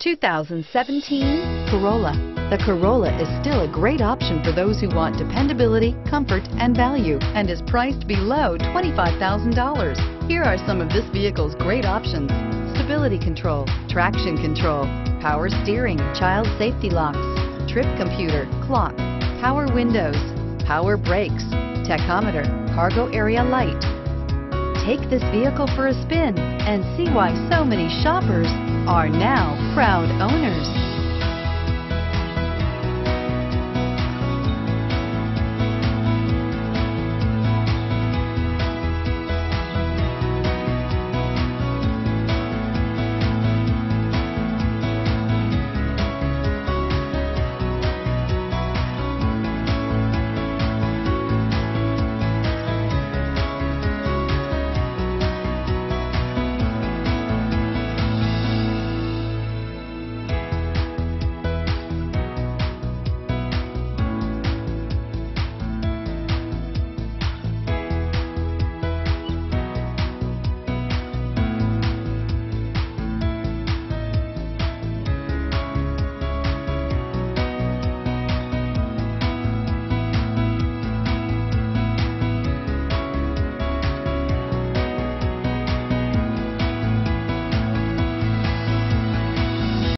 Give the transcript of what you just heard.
2017 Corolla. The Corolla is still a great option for those who want dependability, comfort, and value, and is priced below $25,000. Here are some of this vehicle's great options: stability control, traction control, power steering, child safety locks, trip computer, clock, power windows, power brakes, tachometer, cargo area light. Take this vehicle for a spin and see why so many shoppers are now proud owners.